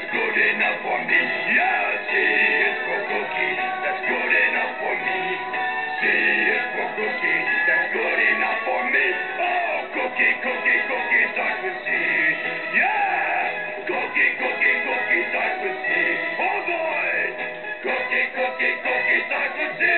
that's good enough for me. Yeah, C is for cookie, that's good enough for me. C is for cookie, that's good enough for me. Oh, cookie, cookie, cookie starts with C. Yeah, cookie, cookie, cookie starts with C. Oh boy, cookie, cookie, cookie starts with C.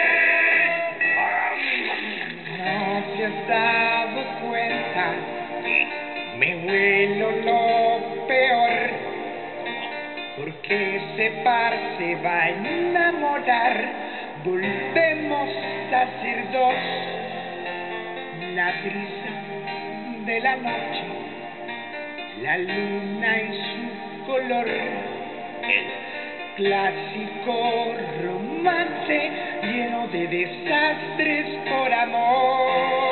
No te has dado cuenta, me huelo lo peor, porque ese par se va a enamorar, volvemos a ser dos, la brisa de la noche, la luna y su color, el clásico romance lleno de desastres por amor.